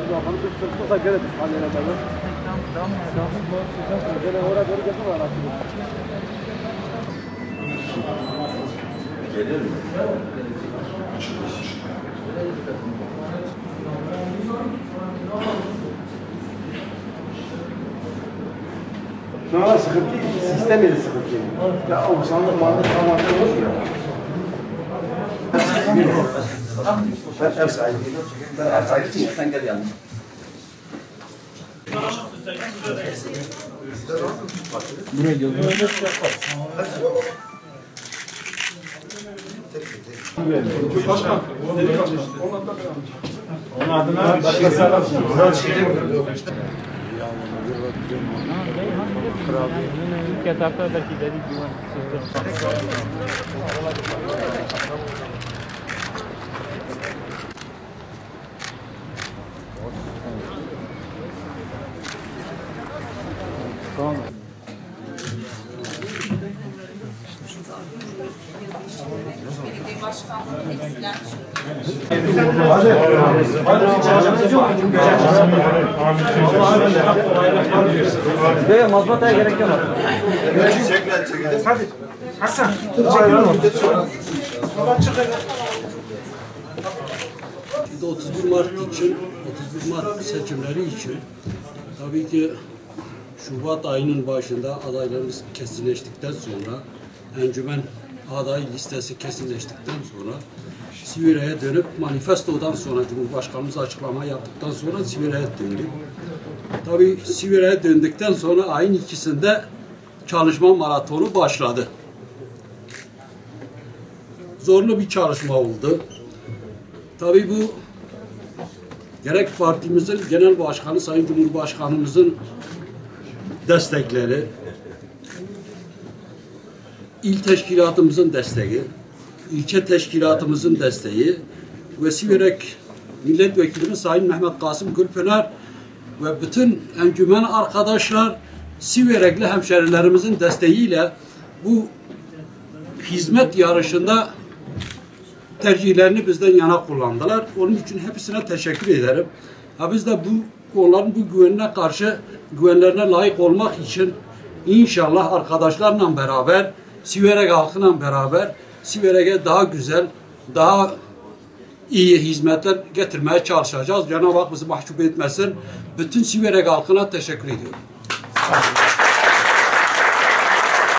Bakalım bir sırtımıza gene biz annene beraber. Gene oraya doğru geçin var aslında. Gelir mi? Şuna sıkıntı, sistem yeri sıkıntı. Ya o sandık mandık tamamdır olur ya. Ben ev sahibiyim. Ben ev sahibiyim ya, sen gel yanıma. Buraya geldim. Başkan. Onun adına başkası alamsın. Tamam. Böyle mazbataya gerek yok. Hadi. Hasan. Şimdi 31 Mart için, 31 Mart seçimleri için tabii ki Şubat ayının başında adaylarımız kesinleştikten sonra, encümen aday listesi kesinleştikten sonra Sivire'ye dönüp manifestodan sonra Cumhurbaşkanımız açıklama yaptıktan sonra Sivire'ye döndük. Tabii Sivire'ye döndükten sonra ayın 2'sinde çalışma maratonu başladı. Zorlu bir çalışma oldu. Tabii bu gerek partimizin genel başkanı Sayın Cumhurbaşkanımızın destekleri, il teşkilatımızın desteği, ilçe teşkilatımızın desteği ve Siverek Milletvekilimiz Sayın Mehmet Kasım Gülpınar ve bütün encümen arkadaşlar Siverekli hemşerilerimizin desteğiyle bu hizmet yarışında tercihlerini bizden yana kullandılar. Onun için hepsine teşekkür ederim. Biz de onların bu güvenine karşı güvenlerine layık olmak için inşallah arkadaşlarla beraber, Siverek halkıyla beraber Siverek'e daha güzel, daha iyi hizmetler getirmeye çalışacağız. Cenab-ı Hak bizi mahcup etmesin. Bütün Siverek halkına teşekkür ediyorum.